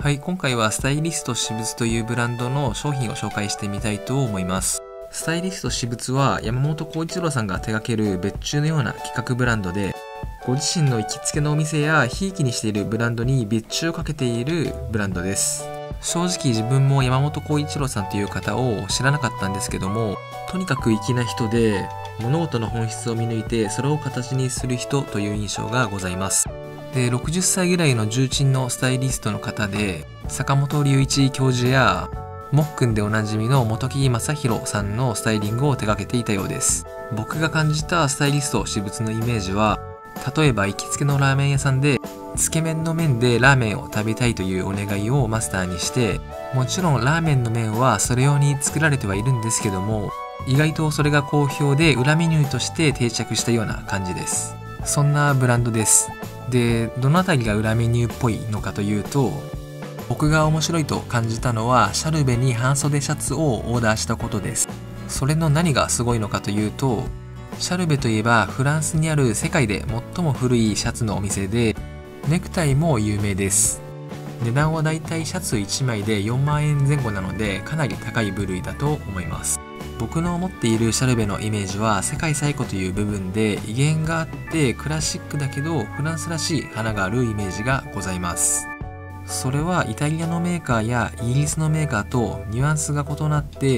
はい、今回はスタイリスト私物というブランドの商品を紹介してみたいと思います。スタイリスト私物は山本浩一郎さんが手掛ける別注のような企画ブランドで、ご自身の行きつけのお店やひいきにしているブランドに別注をかけているブランドです。正直自分も山本浩一郎さんという方を知らなかったんですけども、とにかく粋な人で物事の本質を見抜いてそれを形にする人という印象がございます。で、60歳ぐらいの重鎮のスタイリストの方で、坂本龍一教授やもっくんでおなじみの本木正宏さんのスタイリングを手掛けていたようです。僕が感じたスタイリスト私物のイメージは、例えば行きつけのラーメン屋さんでつけ麺の麺でラーメンを食べたいというお願いをマスターにして、もちろんラーメンの麺はそれ用に作られてはいるんですけども、意外とそれが好評で裏メニューとして定着したような感じです。そんなブランドです。で、どのあたりが裏メニューっぽいのかというと、僕が面白いと感じたのはシャルベに半袖シャツをオーダーしたことです。それの何がすごいのかというと、シャルベといえばフランスにある世界で最も古いシャツのお店で、ネクタイも有名です。値段はだいたいシャツ1枚で4万円前後なので、かなり高い部類だと思います。僕の持っているシャルベのイメージは世界最古という部分で威厳があってクラシックだけどフランスらしい花があるイメージがございます。それはイタリアのメーカーやイギリスのメーカーとニュアンスが異なって、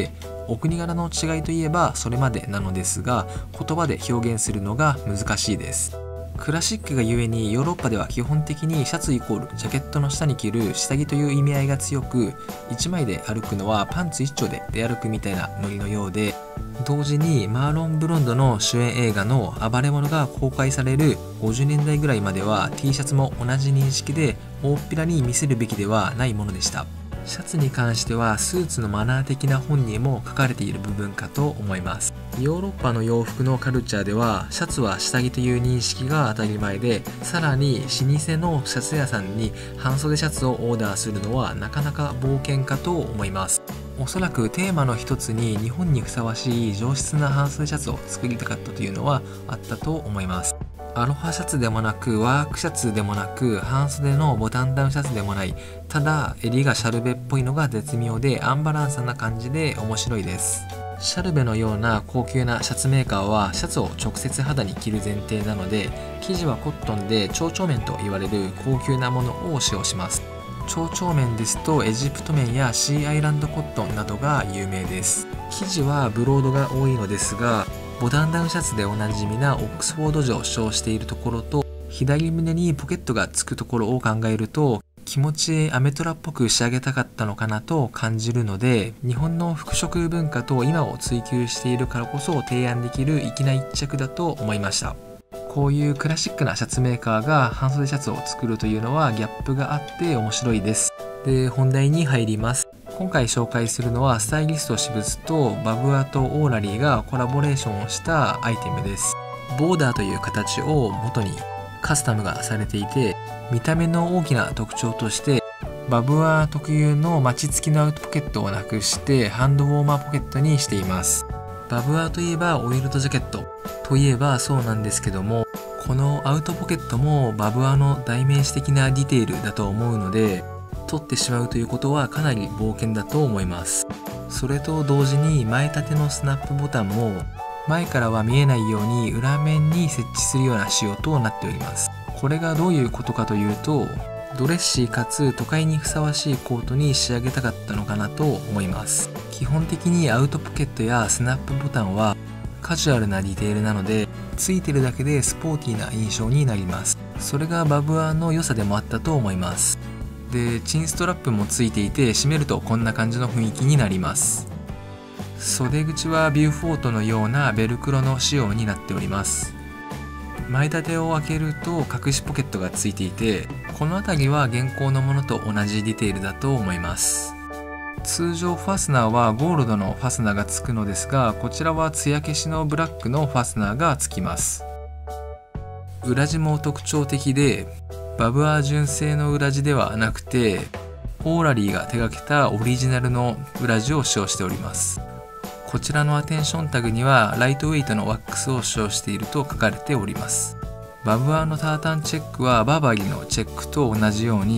お国柄の違いといえばそれまでなのですが、言葉で表現するのが難しいです。クラシックがゆえにヨーロッパでは基本的にシャツイコールジャケットの下に着る下着という意味合いが強く、1枚で歩くのはパンツ1丁で出歩くみたいなノリのようで、同時にマーロン・ブロンドの主演映画の暴れ者が公開される50年代ぐらいまでは T シャツも同じ認識で大っぴらに見せるべきではないものでした。シャツに関してはスーツのマナー的な本にも書かれている部分かと思います。ヨーロッパの洋服のカルチャーではシャツは下着という認識が当たり前で、さらに老舗のシャツ屋さんに半袖シャツをオーダーするのはなかなか冒険かと思います。おそらくテーマの一つに日本にふさわしい上質な半袖シャツを作りたかったというのはあったと思います。アロハシャツでもなくワークシャツでもなく半袖のボタンダウンシャツでもない、ただ襟がシャルベっぽいのが絶妙でアンバランスな感じで面白いです。シャルベのような高級なシャツメーカーはシャツを直接肌に着る前提なので、生地はコットンで蝶々綿と言われる高級なものを使用します。蝶々綿ですとエジプト綿やシーアイランドコットンなどが有名です。生地はブロードが多いのですが、ボタンダウンシャツでおなじみなオックスフォード地を主張しているところと、左胸にポケットがつくところを考えると、気持ちアメトラっぽく仕上げたかったのかなと感じるので、日本の服飾文化と今を追求しているからこそ提案できる粋な一着だと思いました。こういうクラシックなシャツメーカーが半袖シャツを作るというのはギャップがあって面白いです。で、本題に入ります。今回紹介するのはスタイリスト私物とバブアとオーラリーがコラボレーションをしたアイテムです。ボーダーという形を元にカスタムがされていて、見た目の大きな特徴としてバブア特有のマチ付きのアウトポケットをなくしてハンドウォーマーポケットにしています。バブアといえばオイルドジャケットといえばそうなんですけども、このアウトポケットもバブアの代名詞的なディテールだと思うので、取ってしまうということはかなり冒険だと思います。それと同時に前立てのスナップボタンも前からは見えないように裏面に設置するような仕様となっております。これがどういうことかというと、ドレッシーかつ都会にふさわしいコートに仕上げたかったのかなと思います。基本的にアウトポケットやスナップボタンはカジュアルなディテールなので、ついてるだけでスポーティーな印象になります。それがバブアの良さでもあったと思います。で、チンストラップもついていて締めるとこんな感じの雰囲気になります。袖口はビューフォートのようなベルクロの仕様になっております。前立てを開けると隠しポケットがついていて、この辺りは現行のものと同じディテールだと思います。通常ファスナーはゴールドのファスナーがつくのですが、こちらは艶消しのブラックのファスナーがつきます。裏地も特徴的で、バブアー純正の裏地ではなくてオーラリーが手掛けたオリジナルの裏地を使用しております。こちらのアテンションタグにはライトウェイトのワックスを使用していると書かれております。バブアーのタータンチェックはバーバリーのチェックと同じように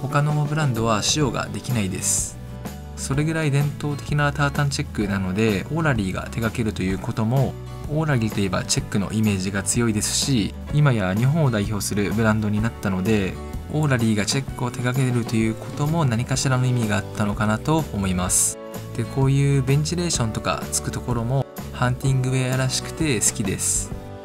他のブランドは使用ができないです。それぐらい伝統的なタータンチェックなので、オーラリーが手掛けるということも、オーラリーといえばチェックのイメージが強いですし、今や日本を代表するブランドになったので、オーラリーがチェックを手掛けるということも何かしらの意味があったのかなと思います。で、こういうベンチレーションとかつくところもハンティングウェアらしくて好きです。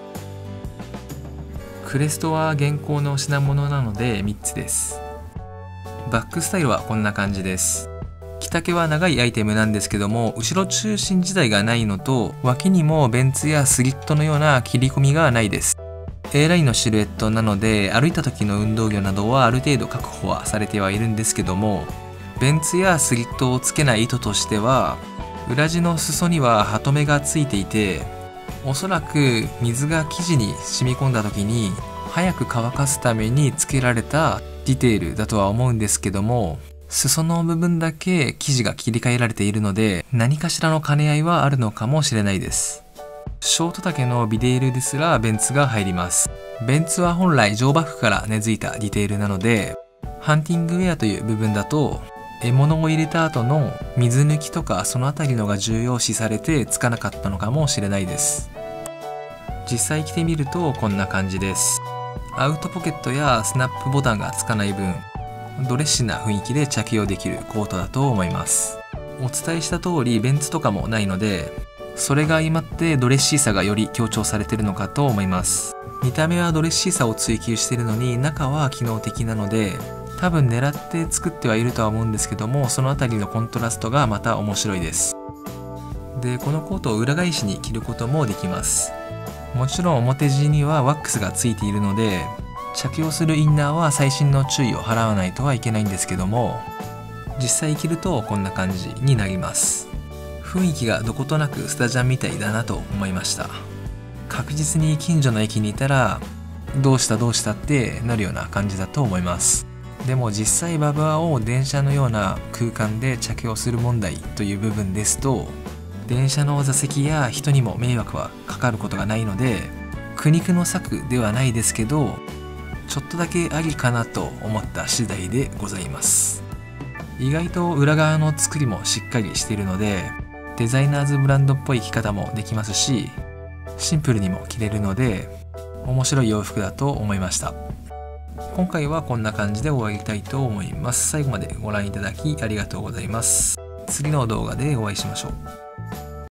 クレストは現行の品物なので3つです。バックスタイルはこんな感じです。着丈は長いアイテムなんですけども、後ろ中心自体がないのと、脇にもベンツやスリットのような切り込みがないです。A ラインのシルエットなので、歩いた時の運動量などはある程度確保はされてはいるんですけども、ベンツやスリットをつけない意図としては、裏地の裾にはハトメがついていて、おそらく水が生地に染み込んだ時に早く乾かすためにつけられたディテールだとは思うんですけども、裾の部分だけ生地が切り替えられているので、何かしらの兼ね合いはあるのかもしれないです。ショート丈のビデールですらベンツが入ります。ベンツは本来乗馬服から根付いたディテールなので、ハンティングウェアという部分だと獲物を入れた後の水抜きとかそのあたりのが重要視されてつかなかったのかもしれないです。実際着てみるとこんな感じです。アウトポケットやスナップボタンがつかない分、ドレッシーな雰囲気で着用できるコートだと思います。お伝えした通りベンツとかもないので、それが相まってドレッシーさがより強調されているのかと思います。見た目はドレッシーさを追求しているのに中は機能的なので、多分狙って作ってはいるとは思うんですけども、そのあたりのコントラストがまた面白いです。で、このコートを裏返しに着ることもできます。もちろん表地にはワックスがついているので、着用するインナーは細心の注意を払わないとはいけないんですけども、実際着るとこんな感じになります。雰囲気がどことなくスタジャンみたいだなと思いました。確実に近所の駅にいたらどうしたどうしたってなるような感じだと思います。でも実際ババアを電車のような空間で着用する問題という部分ですと、電車の座席や人にも迷惑はかかることがないので、苦肉の策ではないですけど、ちょっとだけありかなと思った次第でございます。意外と裏側の作りもしっかりしているので、デザイナーズブランドっぽい着方もできますし、シンプルにも着れるので面白い洋服だと思いました。今回はこんな感じで終わりたいと思います。最後までご覧いただきありがとうございます。次の動画でお会いしましょう。